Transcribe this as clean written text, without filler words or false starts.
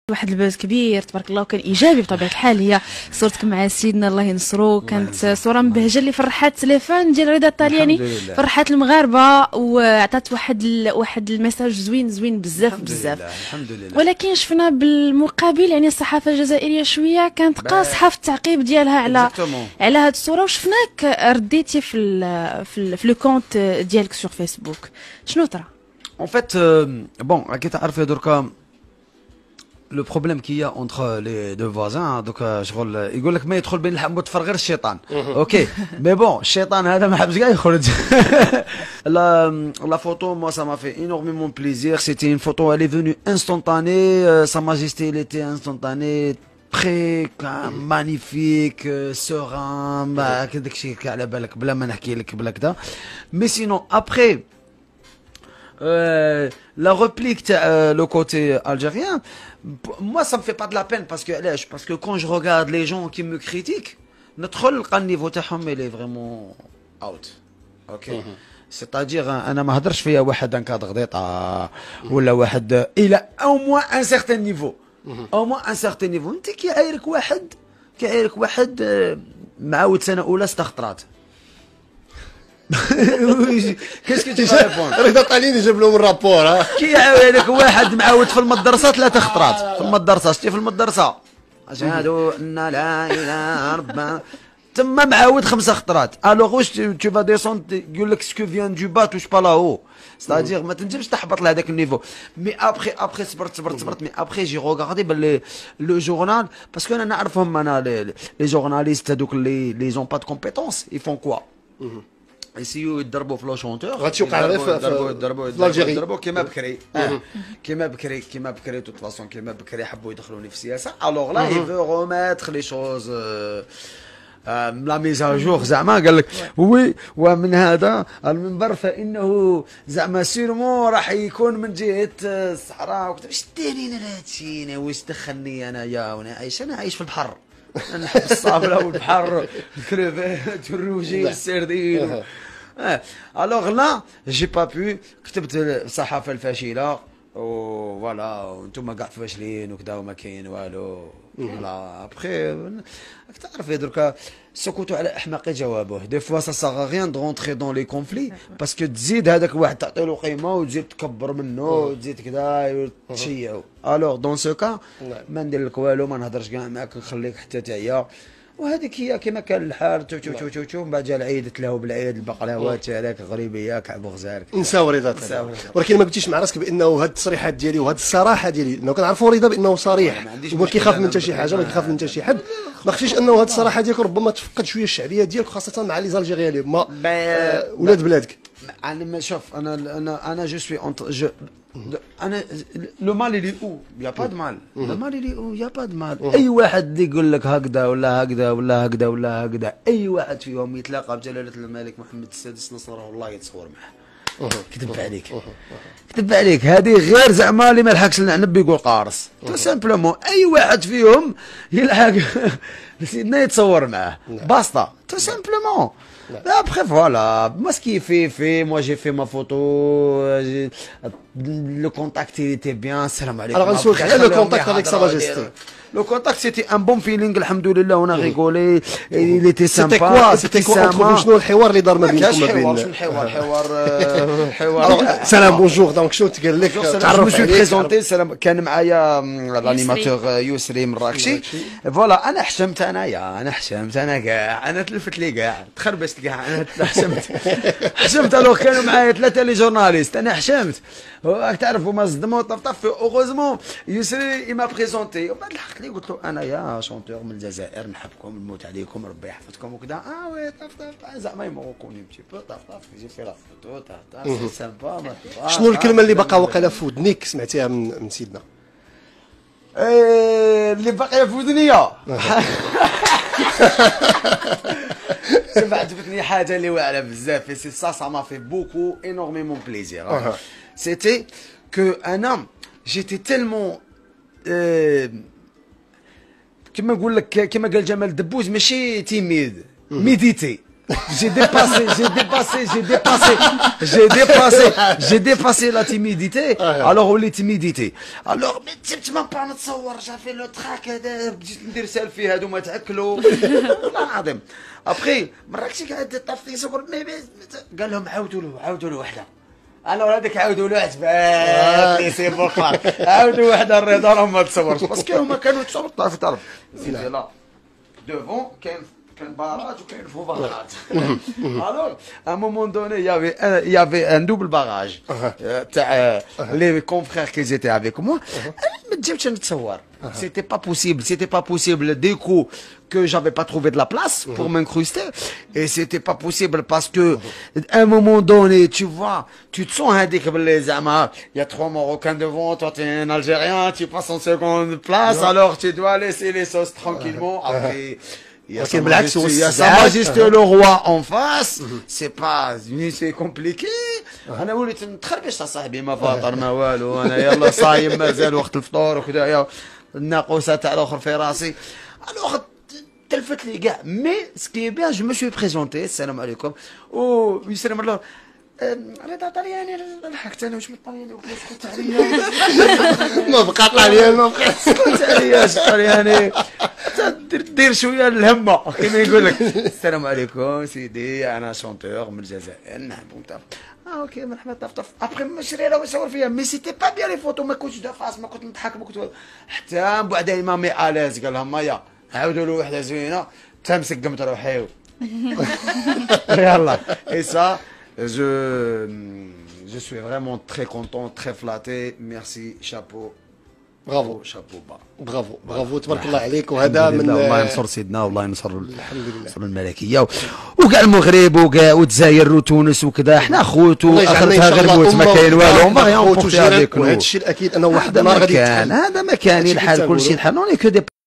واحد البوز كبير تبارك الله وكان ايجابي بطبيعه الحال. هي صورتك مع سيدنا الله ينصرو كانت صوره مبهجه اللي فرحات التليفون ديال رضا الطلياني، فرحات المغاربه وعطات واحد الميساج زوين بزاف بزاف. الحمد لله. ولكن شفنا بالمقابل يعني الصحافه الجزائريه شويه كانت قاصحه في التعقيب ديالها على هاد الصوره، وشفناك رديتي في لو كونت ديالك سور فيسبوك. شنو طرا؟ En fait, bon, راكي تعرفي دركا لو بروبليم كي اونتر لي دو فوازان. دوكا شغل يقول لك ما يدخل بين اللحم والتفر غير الشيطان. اوكي مي بون الشيطان هذا ما حبش كاع يخرج. لا فوتو moi ça m'a fait énormément plaisir. C'était une photo, elle est venue instantanée. Sa majesté elle était instantanée, très magnifique, serein. كذاك الشيء على بالك بلا ما نحكي لك بلا كذا. Mais sinon après la réplique le côté algérien, moi ça me fait pas de la peine parce que quand je regarde les gens qui me critiquent, notre niveau تاعهم il est vraiment out. OK. C'est-à-dire انا ما هضرش فيا واحد انكاد غضيطه ولا واحد الى au moins un certain niveau. Au moins un certain niveau. انت كي عايرك واحد معاود سنه اولى 6 خطرات. كيس كي تجي رضا طاليني جاب لهم الرابور. ها كي عاودك واحد معاود في المدرسه 3 خطرات في المدرسه. شتي في المدرسه اشهد ان لا اله الا الله تما معاود 5 خطرات. الوغ واش تو فا ديسوند يقول لك سكو فيان دو با توش با لا هو. ستادير ما تنجمش تحبط لهذاك النيفو. مي ابخي صبرت مي ابخي جي روغاردي باللي لو جورنال باسكو انا نعرفهم انا لي جورناليست هذوك لي زون با دو كومبيتونس يفون كوا يسيو يضربوا في لو شونتور. غادي يوقع غير في الجيري يضربوا كيما بكري توت فاسون كيما بكري حبوا يدخلوني في السياسه. الوغ لا يفو روميتر لي شوز لا ميزا جور زعما قال لك وي. ومن هذا المنبر فانه زعما سيرمون راح يكون من جهه الصحراء وكذا. اش دارين انا هادشي انا واش دخلني انايا وانا عايش في البحر. نحب الصابله والبحر الكريفات والروجي والسردين. الوغ لا جي با بو كتبت الصحافه الفاشله وفوالا وانتم كاع فاشلين وكذا وما كاين والو. فوالا ابخي تعرف دركا سكوتوا على احمق جوابه. دي فوا سا سا غيان دو رونتري دون لي كونفلي باسكو تزيد هذاك الواحد تعطي له قيمه وتزيد تكبر منه وتزيد كذا وتشيعو. الوغ دون سو كا ما ندير لك والو، ما نهضرش كاع معاك نخليك حتى تعيا. وهذيك هي كما كان الحال. شوف من بعد جا العيد تلاهوا بالعيد البقلاوات هذاك غريبيه كعب غزال نساو رضا. ولكن ما قلتيش مع راسك بانه هاد التصريحات ديالي وهاد الصراحه ديالي لانه كنعرفوا رضا بانه صريح وما كيخاف من حتى شي حاجه ما كيخاف من حتى شي حد. ما خفتيش انه هاد الصراحه ديالك ربما تفقد شويه الشعبيه ديالك خاصه مع لي زالجيريان اللي هما ولاد بلادك؟ انا ما شوف انا جو سوي انا لو مال اللي او يا با دو مال. لو مال اللي او يا با دو مال. اي واحد اللي يقول لك هكذا ولا هكذا ولا هكذا ولا هكذا، اي واحد فيهم يتلاقى بجلاله الملك محمد السادس نصره الله يتصور معه. كذب عليك هذه غير زعما اللي ما لحقش العنب يقول قارص. تو سامبلومون اي واحد فيهم يلحق سيدنا يتصور معاه باسطا تو سامبلومون. Après voilà, moi ce qui fait, moi j'ai fait ma photo, le contact il était bien, salam alaikum. Alors on se le contact avec sa majesté. Le contact c'était un bon feeling, alhamdoulilah, on a rigolé, il était sympa. C'était quoi شنو الحوار اللي دار ما بينكم ما بين الحوار سلام بونجور دونك شنو تقال لك تعرف جو بريزونتي سلام كان معايا الانيماتور يسري مراكشي فوالا. انا حشمت انا كاع انا تلفت لي كاع تخربشت كاع انا حشمت الو كانوا معايا 3 لي جورناليست انا حشمت راك تعرف هما صدموا طفطف. اوغوزمون يسري اي ما بريزونتي وبعد لحقت لي قلت له انا يا شونتور من الجزائر نحبكم نموت عليكم ربي يحفظكم وكذا. وي طفطف زعما يموقوني بتي بو طفطف يجي في لا فوتو طفطف سامبا. شنو الكلمه اللي باقا واقيلا في ودنيك سمعتيها من سيدنا؟ اللي باقيه في ودنيا عجبتني حاجه اللي واعره بزاف. سي سا ما في بوكو انورميمون بليزير. سيتي كو انا جيتي تيلمون كما نقول لك كما قال جمال دبوز ماشي تيميد ميديتي j'ai dépassé la timidité. Alors وليت timidité. Alors mais جبت ما با نتصور جافي لو تراك هذا بديت ندير سيلفي هادو ما تاكلوا والله العظيم. ابخي مراكشي قاعد طفي صور قال لهم عاودوا له وحده. انا هذاك عاودوا له عجبات لي سي بون عاودوا وحده الرضا راه ما تصورش باسكو هما كانوا تصور طرف طرف لا devant كان باراج وكاين فوق باراج. الوغ ا مومون دوني يافي ان دوبل باراج تاع لي كونفرير كي زيتي افيك موا. ما تجيبش نتصور c'était pas possible du coup que j'avais pas trouvé de la place pour m'incruster et c'était pas possible parce que à un moment donné tu vois tu te sens هذيك باللي زعما il y a 3 Marocains devant toi tu es un Algérien tu passes en seconde place alors tu dois laisser les sauces tranquillement après il y a Sa Majesté le roi en face c'est pas c'est compliqué. انا وليت نتخربش صاحبي ما فاطر ما والو انا يلا صايم مازال وقت الفطور وكذا الناقوسه تاع الاخر في راسي. الوغ تلفت لي كاع مي سكي بيان جو مو سوي بريزونتي السلام عليكم ويسلم الله رضا طلياني ضحكت انا واش من طلياني وكلت عليا ما بقى طلياني ما بقى سكت عليا طلياني دير شويه الهمه كما يقول لك السلام عليكم سيدي انا شونتور من الجزائر نعم اوكي مرحبا طف ابخي مشري راه يصور فيها مي سيتي با بيان لي فوتو ما كنتش دافاس ما كنت نضحك ما كنت حتى من بعد مامي اليز قال لهم مايا عاودوا له وحده زوينه تمسك قمت روحي يلا اي سا je suis vraiment très content très flatté merci chapeau برافو شابو برافو تبارك الله عليك. وهذا من الله ينصر سيدنا والله ينصر ينصر الملكيه وكاع المغرب وكاع والجزائر وتونس وكذا احنا خوت واخرتها غير موت ما كاين والو وهذا الشيء الاكيد انه واحد هذا ما كان الحال كل شيء الحال